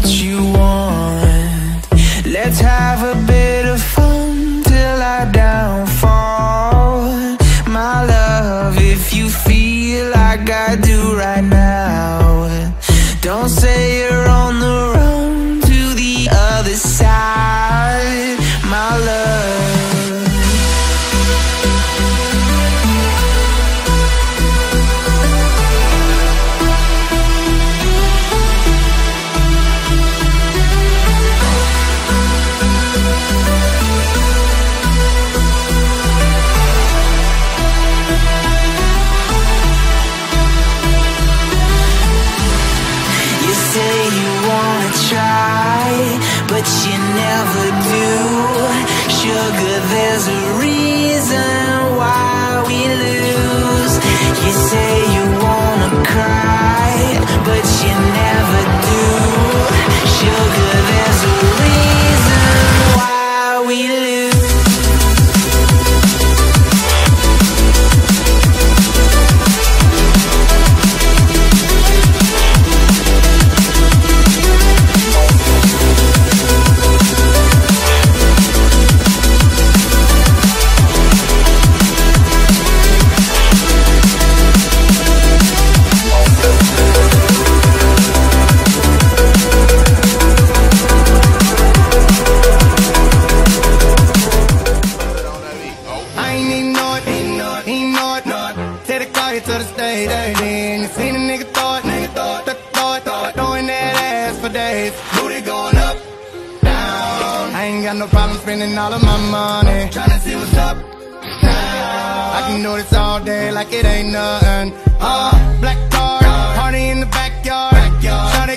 you want. Let's have a bit of fun till I downfall. My love, if you feel like I do right now, don't say you're on the run to the other side, my love. But you never do. Sugar, there's a reason why we lose. You say you wanna cry, but you never do. Sugar, there's a reason why we lose. To the stage, then you seen a nigga throw it, throwing that ass for days. Booty going up, down. I ain't got no problem spending all of my money, tryna see what's up, down. I can do this all day like it ain't nothing. Black card, party in the backyard. Shawty